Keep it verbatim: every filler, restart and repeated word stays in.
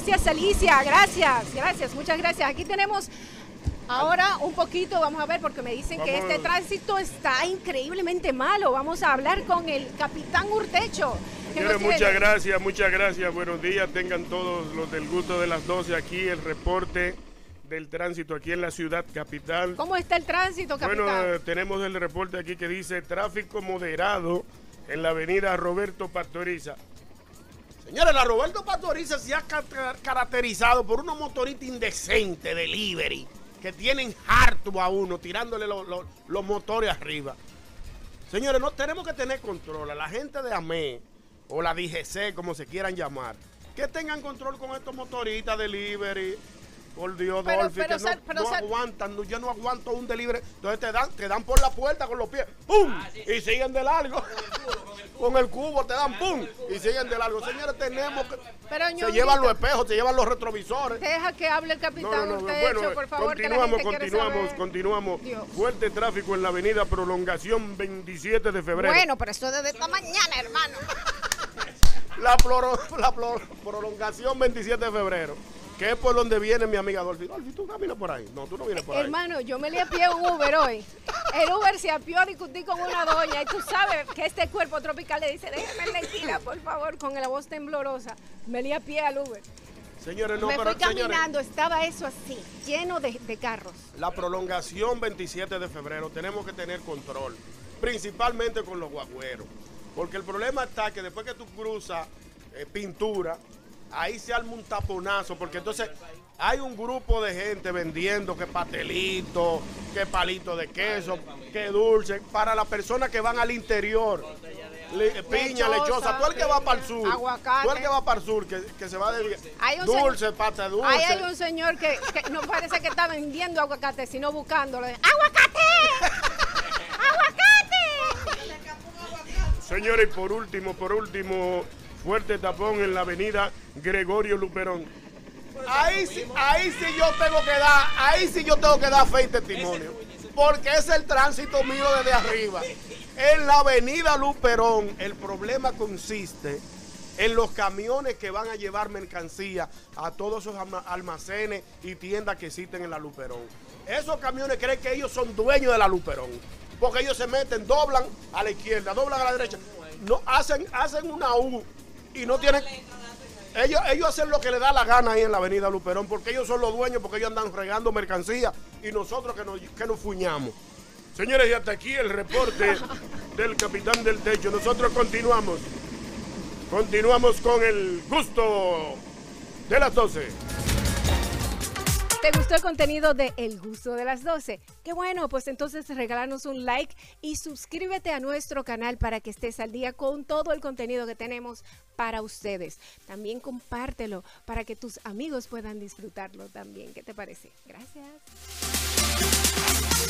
Gracias, Alicia, gracias, gracias, muchas gracias. Aquí tenemos ahora un poquito, vamos a ver, porque me dicen vamos. que este tránsito está increíblemente malo. Vamos a hablar con el capitán Urtecho. Señores, muchas gracias, muchas gracias. Buenos días, tengan todos los del gusto de las doce aquí el reporte del tránsito aquí en la ciudad capital. ¿Cómo está el tránsito, capitán? Bueno, tenemos el reporte aquí que dice tráfico moderado en la avenida Roberto Pastoriza. Señores, la Roberto Pastoriza se ha caracterizado por unos motoristas indecentes, delivery, que tienen harto a uno, tirándole los, los, los motores arriba. Señores, no tenemos que tener control. A la gente de A M E o la D G C, como se quieran llamar, que tengan control con estos motoristas delivery. Por Dios, pero, Dolphy, pero, que sal, no, pero, no sal, aguantan, no, yo no aguanto un delivery. Entonces te dan, te dan por la puerta con los pies, ¡pum! Ah, sí, sí. Y siguen de largo. Con el cubo te dan pum y siguen de largo. Señores, tenemos que... Pero, se llevan los espejos, se llevan los retrovisores. Deja que hable el capitán no, no, no, Urtecho, bueno, por favor, continuamos, que la gente continuamos, continuamos. Dios. Fuerte tráfico en la avenida Prolongación veintisiete de febrero. Bueno, pero esto desde esta mañana, hermano. La, ploro, la ploro, Prolongación veintisiete de febrero. Que es por donde viene mi amiga Dolphy. Dolphy, ¿tú caminas por ahí? No, tú no vienes por ahí. Hermano, yo me le apié un Uber hoy. El Uber se apió a discutir con una doña y tú sabes que este cuerpo tropical le dice, déjeme tranquila, por favor, con la voz temblorosa. Me le apié al Uber. Señores, no, me pero, fui caminando, señores, estaba eso así, lleno de, de carros. La Prolongación veintisiete de febrero tenemos que tener control, principalmente con los guagüeros. Porque el problema está que después que tú cruzas eh, pintura, ahí se arma un taponazo, porque entonces hay un grupo de gente vendiendo que pastelito, que palito de queso, que dulce, para las personas que van al interior. Le, piña, lechosa, lechosa, tú el que va para el sur, aguacate. Tú el que va para el sur, que, que se va de dulce, pata dulce. Ahí hay un señor que, que no parece que está vendiendo aguacate, sino buscándolo. ¡Aguacate! ¡Aguacate! Señores, por último, por último... fuerte tapón en la avenida Gregorio Luperón. Ahí sí, ahí sí yo tengo que dar, ahí sí yo tengo que dar fe y testimonio. Porque es el tránsito mío desde arriba. En la avenida Luperón, el problema consiste en los camiones que van a llevar mercancía a todos esos almacenes y tiendas que existen en la Luperón. Esos camiones creen que ellos son dueños de la Luperón. Porque ellos se meten, doblan a la izquierda, doblan a la derecha. No, hacen, hacen una U. Y no tienen, ellos, ellos hacen lo que les da la gana ahí en la avenida Luperón, porque ellos son los dueños, porque ellos andan regando mercancía y nosotros que nos, que nos fuñamos. Señores, y hasta aquí el reporte del capitán del techo. Nosotros continuamos, continuamos con el gusto de las doce. ¿Te gustó el contenido de El Gusto de las doce? Qué bueno, pues entonces regálanos un like y suscríbete a nuestro canal para que estés al día con todo el contenido que tenemos para ustedes. También compártelo para que tus amigos puedan disfrutarlo también. ¿Qué te parece? Gracias.